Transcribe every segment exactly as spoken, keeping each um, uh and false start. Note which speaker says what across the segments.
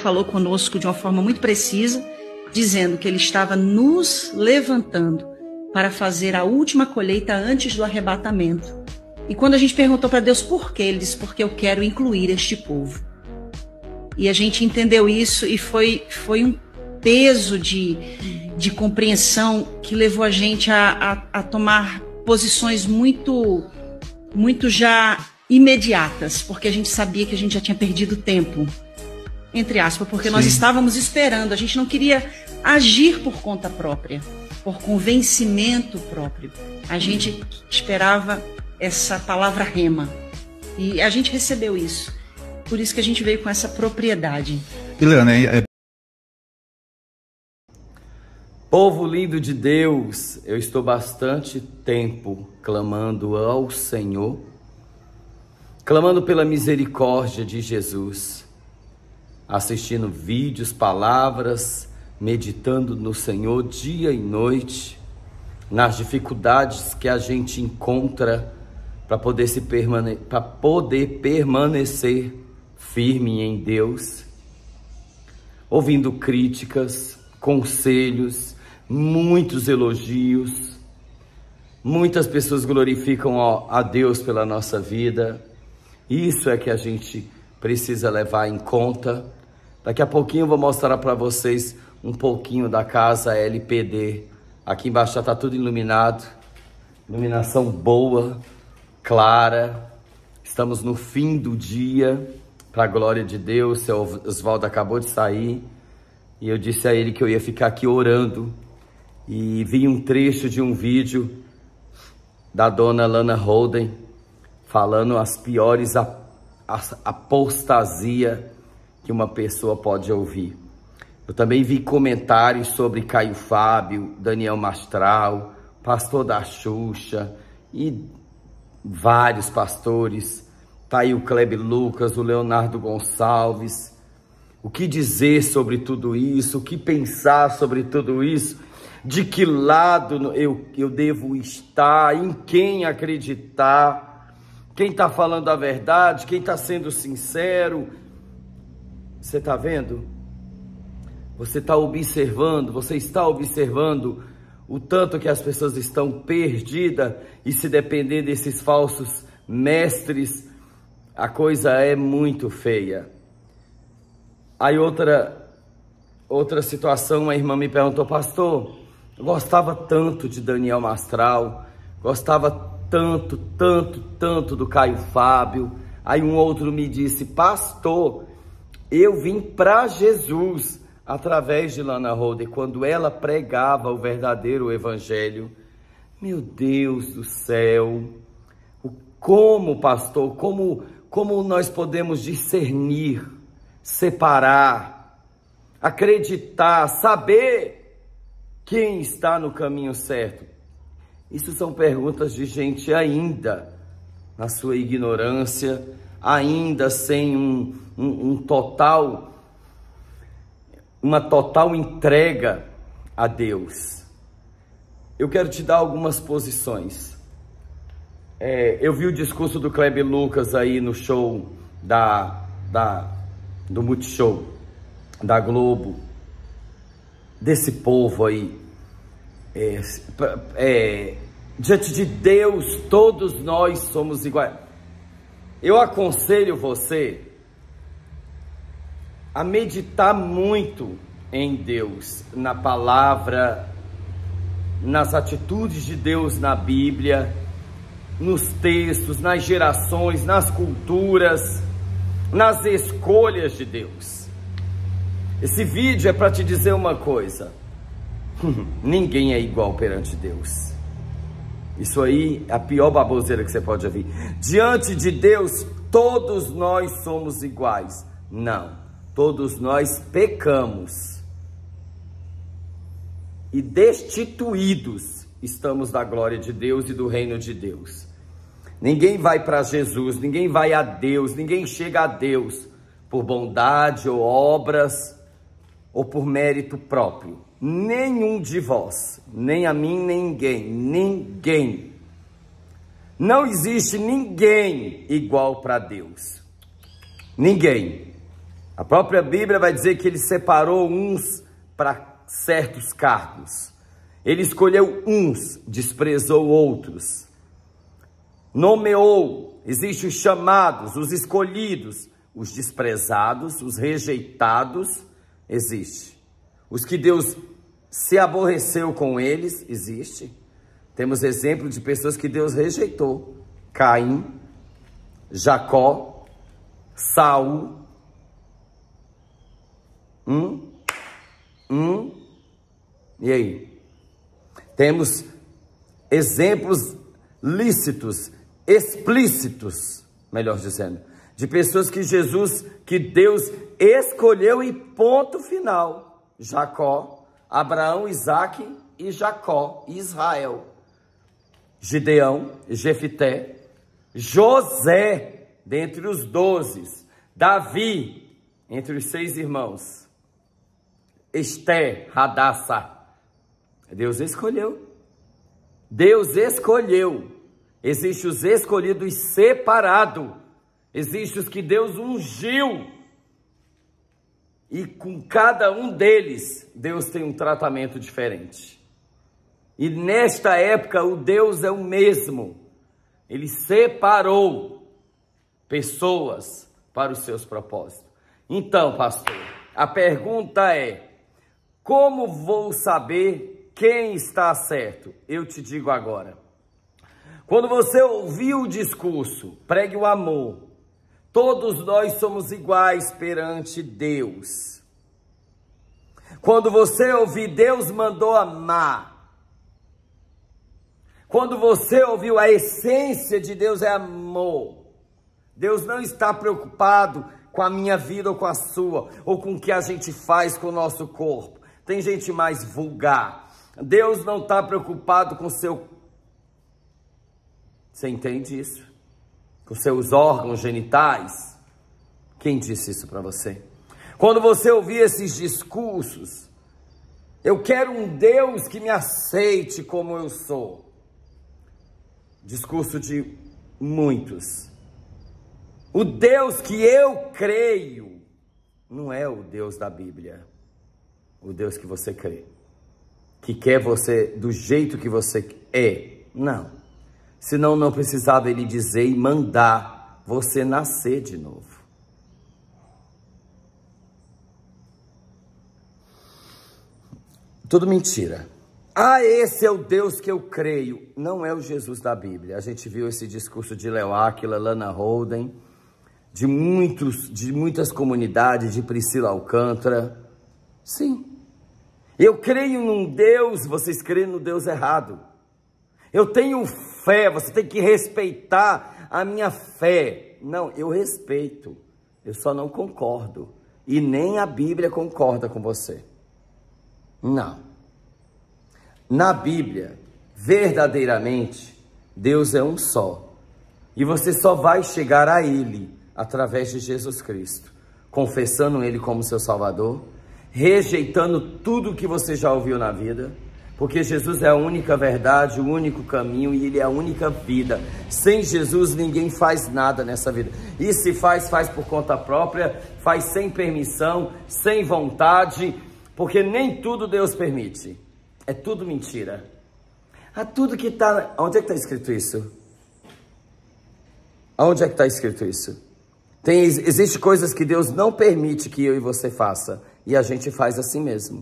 Speaker 1: falou conosco de uma forma muito precisa, dizendo que Ele estava nos levantando para fazer a última colheita antes do arrebatamento. E quando a gente perguntou para Deus por quê, Ele disse, porque eu quero incluir este povo. E a gente entendeu isso e foi, foi um peso de, de compreensão que levou a gente a, a, a tomar posições muito, muito já imediatas, porque a gente sabia que a gente já tinha perdido tempo, entre aspas, porque Sim. nós estávamos esperando, a gente não queria agir por conta própria, por convencimento próprio. A gente esperava essa palavra rema. E a gente recebeu isso. Por isso que a gente veio com essa propriedade.
Speaker 2: Ileana, é...
Speaker 3: Povo lindo de Deus, eu estou bastante tempo clamando ao Senhor, clamando pela misericórdia de Jesus, assistindo vídeos, palavras, meditando no Senhor dia e noite, nas dificuldades que a gente encontra para poder, se permane- para poder permanecer firme em Deus, ouvindo críticas, conselhos, muitos elogios, muitas pessoas glorificam a Deus pela nossa vida. Isso é que a gente precisa levar em conta. Daqui a pouquinho eu vou mostrar para vocês um pouquinho da casa L P D. Aqui embaixo já está tudo iluminado, iluminação boa, clara. Estamos no fim do dia, para a glória de Deus. Seu Oswaldo acabou de sair e eu disse a ele que eu ia ficar aqui orando. E vi um trecho de um vídeo da dona Lana Holden falando as piores apostasia que uma pessoa pode ouvir. Eu também vi comentários sobre Caio Fábio, Daniel Mastral, pastor da Xuxa e vários pastores. Tá aí o Kleber Lucas, o Leonardo Gonçalves. O que dizer sobre tudo isso? O que pensar sobre tudo isso? De que lado eu, eu devo estar? Em quem acreditar? Quem está falando a verdade? Quem está sendo sincero? Você está vendo? Você está observando, você está observando o tanto que as pessoas estão perdidas e se depender desses falsos mestres, a coisa é muito feia. Aí outra, outra situação, uma irmã me perguntou, pastor, eu gostava tanto de Daniel Mastral, gostava tanto, tanto, tanto do Caio Fábio. Aí um outro me disse, pastor, eu vim para Jesus através de Lana Holden, quando ela pregava o verdadeiro evangelho. Meu Deus do céu, como pastor, como, como nós podemos discernir, separar, acreditar, saber quem está no caminho certo? Isso são perguntas de gente ainda na sua ignorância, ainda sem um, um, um total, uma total entrega a Deus. Eu quero te dar algumas posições. É, eu vi o discurso do Kleber Lucas aí no show da, da, do Multishow, da Globo, desse povo aí. É, é, diante de Deus, todos nós somos iguais. Eu aconselho você a meditar muito em Deus, na palavra, nas atitudes de Deus na Bíblia, nos textos, nas gerações, nas culturas, nas escolhas de Deus. Esse vídeo é para te dizer uma coisa: ninguém é igual perante Deus. Isso aí é a pior baboseira que você pode ouvir. Diante de Deus, todos nós somos iguais. Não, todos nós pecamos e destituídos estamos da glória de Deus e do reino de Deus. Ninguém vai para Jesus, ninguém vai a Deus, ninguém chega a Deus por bondade ou obras ou por mérito próprio. Nenhum de vós, nem a mim, nem ninguém, ninguém. Não existe ninguém igual para Deus. Ninguém. A própria Bíblia vai dizer que ele separou uns para certos cargos. Ele escolheu uns, desprezou outros. Nomeou, existem os chamados, os escolhidos, os desprezados, os rejeitados, existe. Os que Deus se aborreceu com eles, existe. Temos exemplo de pessoas que Deus rejeitou. Caim, Jacó, Saul. Hum? Hum? E aí? Temos exemplos lícitos, explícitos, melhor dizendo, de pessoas que Jesus, que Deus escolheu e ponto final. Jacó, Abraão, Isaque e Jacó, Israel. Gideão, Jefité, José, dentre os doze, Davi, entre os seis irmãos, Esté, Hadassah. Deus escolheu. Deus escolheu. Existem os escolhidos separados. Existem os que Deus ungiu. E com cada um deles, Deus tem um tratamento diferente. E nesta época, o Deus é o mesmo. Ele separou pessoas para os seus propósitos. Então, pastor, a pergunta é: como vou saber quem está certo? Eu te digo agora. Quando você ouvir o discurso, pregue o amor. Todos nós somos iguais perante Deus. Quando você ouvir Deus mandou amar. Quando você ouviu a essência de Deus é amor. Deus não está preocupado com a minha vida ou com a sua, ou com o que a gente faz com o nosso corpo. Tem gente mais vulgar. Deus não está preocupado com o seu... Você entende isso? Com seus órgãos genitais? Quem disse isso para você? Quando você ouvir esses discursos, eu quero um Deus que me aceite como eu sou. Discurso de muitos. O Deus que eu creio não é o Deus da Bíblia. O Deus que você crê. Que quer você do jeito que você é. Não. Senão não precisava ele dizer e mandar você nascer de novo. Tudo mentira. Ah, esse é o Deus que eu creio. Não é o Jesus da Bíblia. A gente viu esse discurso de Léo Áquila, Lana Holden, de, muitos, de muitas comunidades, de Priscila Alcântara. Sim. Eu creio num Deus, vocês creem no Deus errado. Eu tenho fé, você tem que respeitar a minha fé. Não, eu respeito, eu só não concordo. E nem a Bíblia concorda com você. Não. Na Bíblia, verdadeiramente, Deus é um só. E você só vai chegar a Ele através de Jesus Cristo. Confessando Ele como seu Salvador. Rejeitando tudo que você já ouviu na vida. Porque Jesus é a única verdade, o único caminho e Ele é a única vida. Sem Jesus ninguém faz nada nessa vida. E se faz, faz por conta própria, faz sem permissão, sem vontade, porque nem tudo Deus permite. É tudo mentira. Ah, tudo que está... Onde é que está escrito isso? Onde é que está escrito isso? Tem, existe coisas que Deus não permite que eu e você faça. E a gente faz assim mesmo.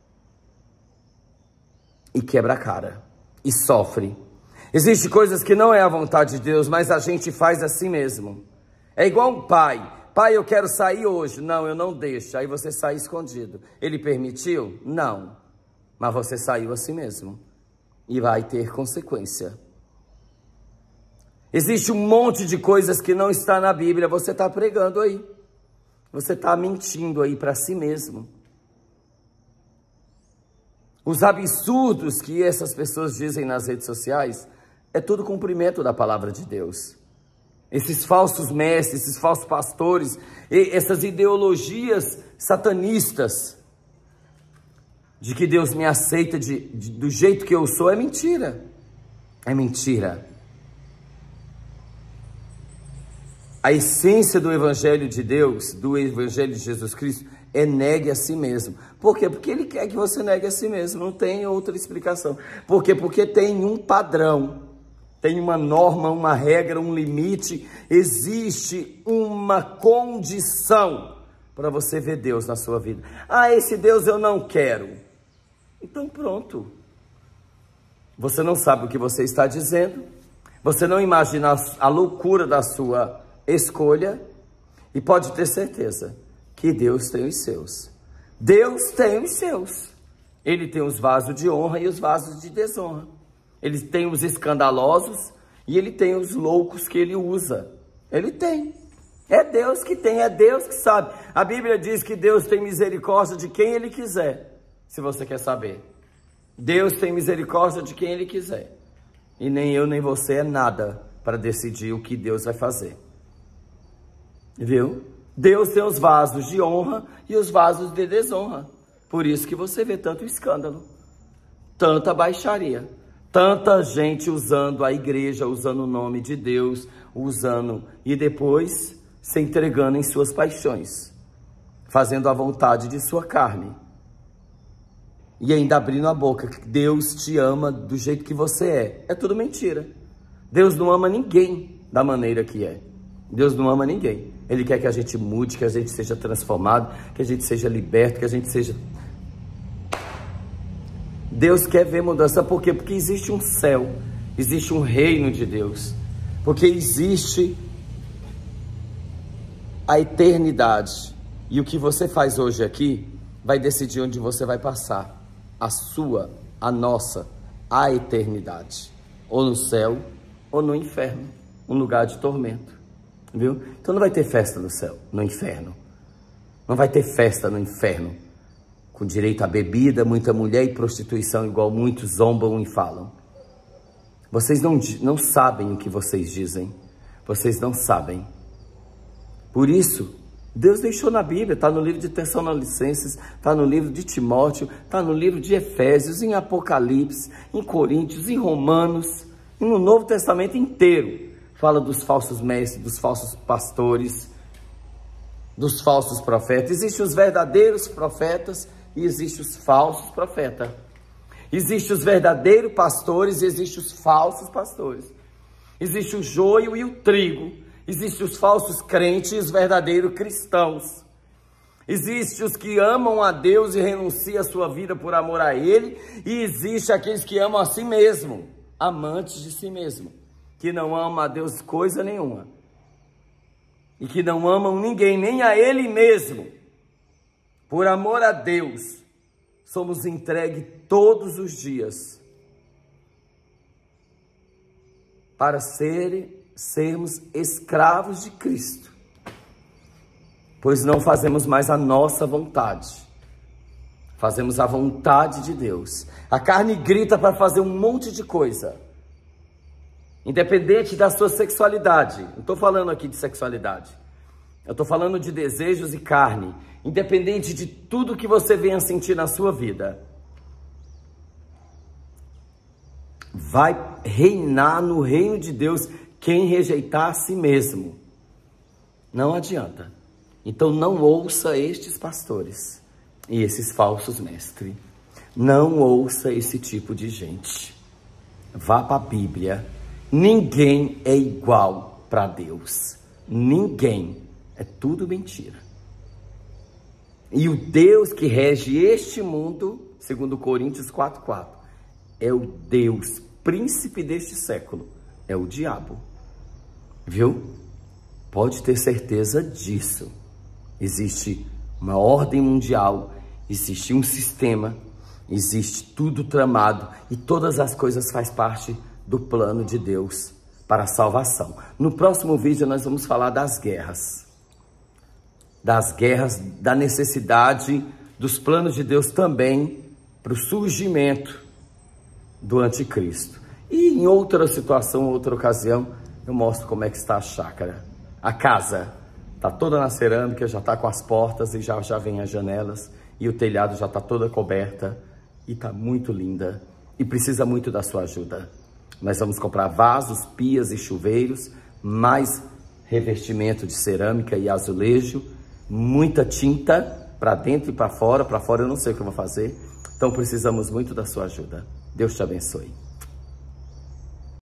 Speaker 3: E quebra a cara. E sofre. Existem coisas que não é a vontade de Deus, mas a gente faz assim mesmo. É igual um pai. Pai, eu quero sair hoje. Não, eu não deixo. Aí você sai escondido. Ele permitiu? Não. Mas você saiu assim mesmo. E vai ter consequência. Existe um monte de coisas que não está na Bíblia. Você está pregando aí. Você está mentindo aí para si mesmo. Os absurdos que essas pessoas dizem nas redes sociais é tudo cumprimento da palavra de Deus. Esses falsos mestres, esses falsos pastores, essas ideologias satanistas de que Deus me aceita de, de, do jeito que eu sou, é mentira. É mentira. A essência do Evangelho de Deus, do Evangelho de Jesus Cristo, é negue a si mesmo. Por quê? Porque ele quer que você negue a si mesmo, não tem outra explicação. Por quê? Porque tem um padrão, tem uma norma, uma regra, um limite, existe uma condição para você ver Deus na sua vida. Ah, esse Deus eu não quero. Então pronto. Você não sabe o que você está dizendo, você não imagina a loucura da sua escolha e pode ter certeza que Deus tem os seus. Deus tem os seus. Ele tem os vasos de honra e os vasos de desonra. Ele tem os escandalosos e ele tem os loucos que ele usa. Ele tem. É Deus que tem, é Deus que sabe. A Bíblia diz que Deus tem misericórdia de quem ele quiser, se você quer saber. Deus tem misericórdia de quem ele quiser. E nem eu nem você é nada para decidir o que Deus vai fazer. Viu? Deus tem os vasos de honra e os vasos de desonra. Por isso que você vê tanto escândalo, tanta baixaria, tanta gente usando a igreja, usando o nome de Deus, usando e depois se entregando em suas paixões, fazendo a vontade de sua carne. E ainda abrindo a boca, que Deus te ama do jeito que você é. É tudo mentira. Deus não ama ninguém da maneira que é. Deus não ama ninguém. Ele quer que a gente mude, que a gente seja transformado, que a gente seja liberto, que a gente seja... Deus quer ver mudança. Por quê? Porque existe um céu, existe um reino de Deus. Porque existe a eternidade. E o que você faz hoje aqui vai decidir onde você vai passar. A sua, a nossa, a eternidade. Ou no céu, ou no inferno. Um lugar de tormento. Viu? Então não vai ter festa no céu, no inferno. Não vai ter festa no inferno. Com direito à bebida, muita mulher e prostituição, igual muitos zombam e falam. Vocês não, não sabem o que vocês dizem. Vocês não sabem. Por isso, Deus deixou na Bíblia, está no livro de Tessalonicenses, está no livro de Timóteo, está no livro de Efésios, em Apocalipse, em Coríntios, em Romanos, e no Novo Testamento inteiro. Fala dos falsos mestres, dos falsos pastores, dos falsos profetas. Existem os verdadeiros profetas e existem os falsos profetas. Existem os verdadeiros pastores e existem os falsos pastores. Existe o joio e o trigo. Existem os falsos crentes e os verdadeiros cristãos. Existem os que amam a Deus e renunciam a sua vida por amor a Ele. E existe aqueles que amam a si mesmo, amantes de si mesmo, que não amam a Deus coisa nenhuma. E que não amam ninguém, nem a Ele mesmo. Por amor a Deus, somos entregues todos os dias para ser, sermos escravos de Cristo. Pois não fazemos mais a nossa vontade. Fazemos a vontade de Deus. A carne grita para fazer um monte de coisa. Independente da sua sexualidade. Não estou falando aqui de sexualidade. Eu estou falando de desejos e carne. Independente de tudo que você venha sentir na sua vida. Vai reinar no reino de Deus quem rejeitar a si mesmo. Não adianta. Então não ouça estes pastores e esses falsos mestres. Não ouça esse tipo de gente. Vá para a Bíblia. Ninguém é igual para Deus. Ninguém. É tudo mentira. E o Deus que rege este mundo, segundo Coríntios quatro, quatro, é o Deus príncipe deste século. É o diabo. Viu? Pode ter certeza disso. Existe uma ordem mundial, existe um sistema, existe tudo tramado e todas as coisas fazem parte do plano de Deus para a salvação. No próximo vídeo nós vamos falar das guerras. Das guerras, da necessidade dos planos de Deus também para o surgimento do anticristo. E em outra situação, outra ocasião, eu mostro como é que está a chácara. A casa está toda na cerâmica, já está com as portas e já, já vem as janelas. E o telhado já está toda coberta e está muito linda. E precisa muito da sua ajuda. Nós vamos comprar vasos, pias e chuveiros, mas revestimento de cerâmica e azulejo, muita tinta para dentro e para fora. Para fora eu não sei o que eu vou fazer. Então precisamos muito da sua ajuda. Deus te abençoe.